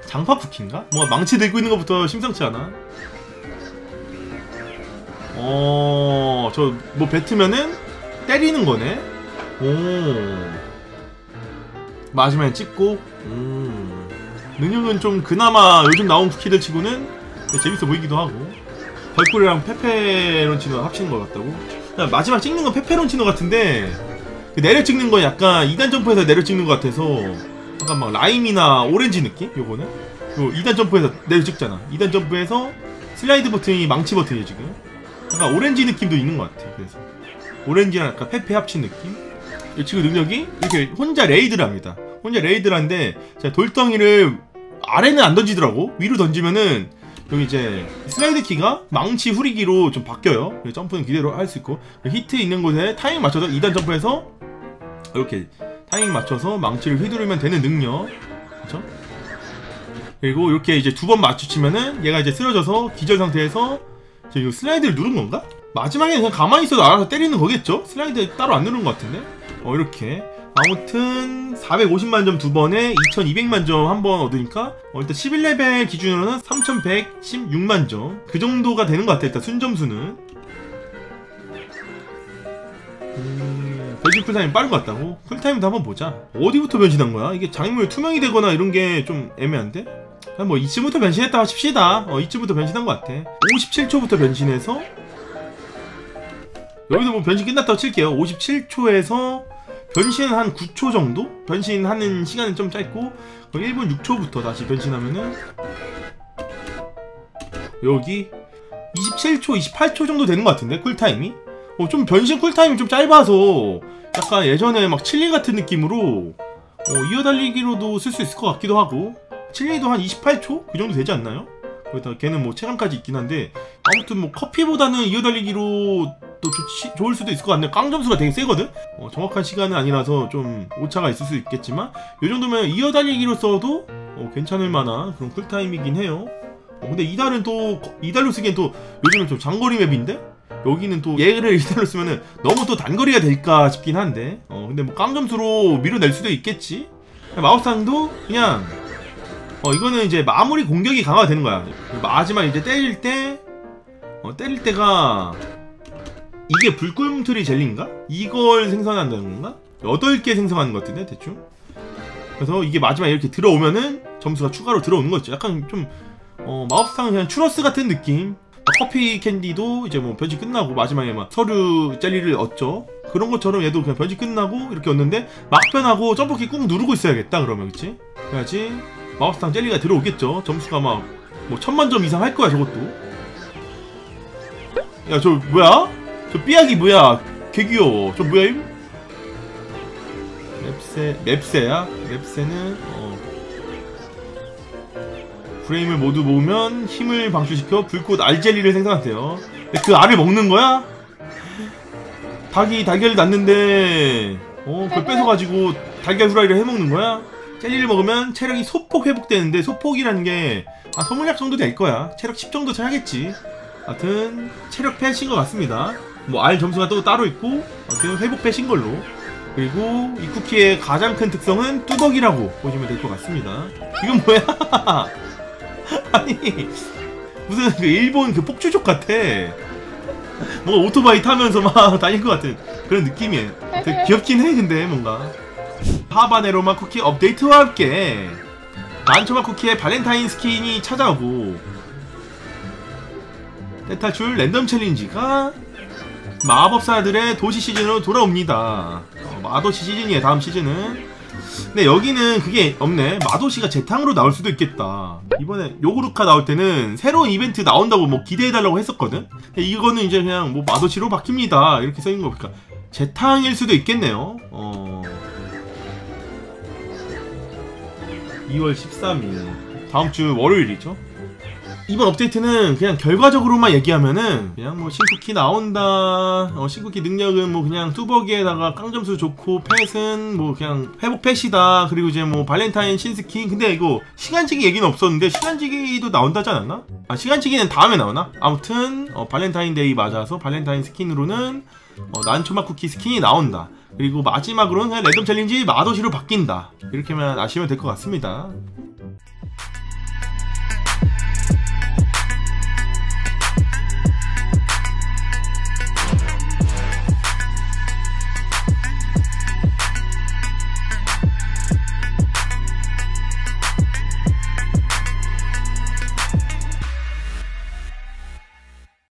장파 쿠키인가? 뭔가 망치 들고 있는 것부터 심상치 않아. 저 뭐 뱉으면은 때리는 거네. 오. 마지막에 찍고. 능력은 좀 그나마 요즘 나온 쿠키들 치고는 재밌어 보이기도 하고. 벌꿀이랑 페페론치노 합치는 것 같다고. 마지막 찍는 건 페페론치노 같은데 내려 찍는 건 약간 2단 점프에서 내려 찍는 것 같아서 약간 막 라임이나 오렌지 느낌? 요거는? 요 2단 점프에서 내려 찍잖아. 2단 점프에서 슬라이드 버튼이 망치 버튼이에요 지금. 약간 오렌지 느낌도 있는 것 같아. 그래서 오렌지랑 약간 페페 합친 느낌? 이 친구 능력이 이렇게 혼자 레이드를 합니다. 혼자 레이드를 하는데 돌덩이를 아래는 안 던지더라고. 위로 던지면은 여기 이제 슬라이드 키가 망치 후리기로 좀 바뀌어요. 점프는 그대로 할 수 있고 히트 있는 곳에 타이밍 맞춰서 2단 점프해서 이렇게 타이밍 맞춰서 망치를 휘두르면 되는 능력. 그쵸? 그리고 이렇게 이제 2번 마주치면은 얘가 이제 쓰러져서 기절 상태에서 이거 슬라이드를 누른 건가? 마지막에 그냥 가만히 있어도 알아서 때리는 거겠죠? 슬라이드 따로 안 누른 것 같은데? 이렇게 아무튼 450만 점 2번에 2200만 점 한 번 얻으니까 일단 11레벨 기준으로는 3116만 점 그 정도가 되는 것 같아. 일단 순점수는 변신 쿨타임이 빠른 것 같다고? 쿨타임도 한번 보자. 어디부터 변신한 거야? 이게 장애물이 투명이 되거나 이런 게 좀 애매한데? 뭐 이쯤부터 변신했다 칩시다. 이쯤부터 변신한 것 같아. 57초부터 변신해서 여기서 뭐 변신 끝났다고 칠게요. 57초에서 변신 한 9초 정도? 변신하는 시간은 좀 짧고 1분 6초부터 다시 변신하면은 여기 27초, 28초 정도 되는 것 같은데? 쿨타임이? 좀 변신 쿨타임이 좀 짧아서 약간 예전에 막 칠리 같은 느낌으로 이어달리기로도 쓸 수 있을 것 같기도 하고 칠리도 한 28초? 그 정도 되지 않나요? 거기다 걔는 뭐 체감까지 있긴 한데 아무튼 뭐 커피보다는 이어달리기로 또 좋을 수도 있을 것 같네요. 깡점수가 되게 세거든? 정확한 시간은 아니라서 좀 오차가 있을 수 있겠지만 이 정도면 이어달리기로 써도 괜찮을 만한 그런 쿨타임이긴 해요. 근데 이달은 또 이달로 쓰기엔 또 요즘은 좀 장거리 맵인데 여기는 또 얘를 이달로 쓰면은 너무 또 단거리가 될까 싶긴 한데 근데 뭐 깡점수로 밀어낼 수도 있겠지? 마법상도 그냥 이거는 이제 마무리 공격이 강화가 되는 거야. 마지막 이제 때릴 때가 이게 불꿈틀이 젤리인가? 이걸 생성한다는 건가? 8개 생성하는 것 같은데 대충? 그래서 이게 마지막에 이렇게 들어오면은 점수가 추가로 들어오는 거죠. 약간 좀 마법상 그냥 추러스 같은 느낌. 커피 캔디도 이제 뭐 변신 끝나고 마지막에 막 서류 젤리를 얻죠. 그런 것처럼 얘도 그냥 변신 끝나고 이렇게 얻는데 막 변하고 점프키 꾹 누르고 있어야겠다 그러면. 그치? 그래야지 마법상 젤리가 들어오겠죠. 점수가 막 뭐 1000만 점 이상 할 거야 저것도. 야 저 뭐야? 저 삐약이 뭐야? 개 귀여워. 저 뭐야 임? 맵세야? 맵세는 프레임을 모두 모으면 힘을 방출시켜 불꽃 알젤리를 생성한대요. 근데 그 알을 먹는 거야? 닭이 달걀을 낳는데 그걸 뺏어가지고 달걀 후라이를 해먹는 거야? 젤리를 먹으면 체력이 소폭 회복되는데 소폭이라는 게 선물약 정도 될 거야. 체력 10 정도 차야겠지. 하여튼 체력 패신 것 같습니다. 뭐 알 점수가 또 따로 있고 회복 패신 걸로. 그리고 이 쿠키의 가장 큰 특성은 뚜벅이라고 보시면 될 것 같습니다. 이건 뭐야? 아니 무슨 그 일본 그 폭주족 같아. 뭔가 오토바이 타면서 막 다닐 것 같은 그런 느낌이에요. 되게 귀엽긴 해. 근데 뭔가 하바네로마 쿠키 업데이트와 함께 난초마 쿠키의 발렌타인 스킨이 찾아오고 대탈출 랜덤 챌린지가 마법사들의 도시 시즌으로 돌아옵니다. 마도시 시즌이에요. 다음 시즌은. 근데 여기는 그게 없네. 마도시가 재탕으로 나올 수도 있겠다. 이번에 요구르카 나올 때는 새로운 이벤트 나온다고 뭐 기대해달라고 했었거든. 근데 이거는 이제 그냥 뭐 마도시로 바뀝니다 이렇게 써있는 거 보니까 재탕일 수도 있겠네요. 2월 13일 다음주 월요일이죠. 이번 업데이트는 그냥 결과적으로만 얘기하면은 그냥 뭐 신쿠키 나온다, 신쿠키 능력은 뭐 그냥 뚜벅이에다가 깡점수 좋고 펫은 뭐 그냥 회복 펫이다. 그리고 이제 뭐 발렌타인 신스킨. 근데 이거 시간지기 얘기는 없었는데 시간지기도 나온다지 않았나? 시간지기는 다음에 나오나? 아무튼 발렌타인데이 맞아서 발렌타인 스킨으로는 난초마 쿠키 스킨이 나온다. 그리고 마지막으로는 그냥 랜덤 챌린지 마도시로 바뀐다. 이렇게만 아시면 될 것 같습니다.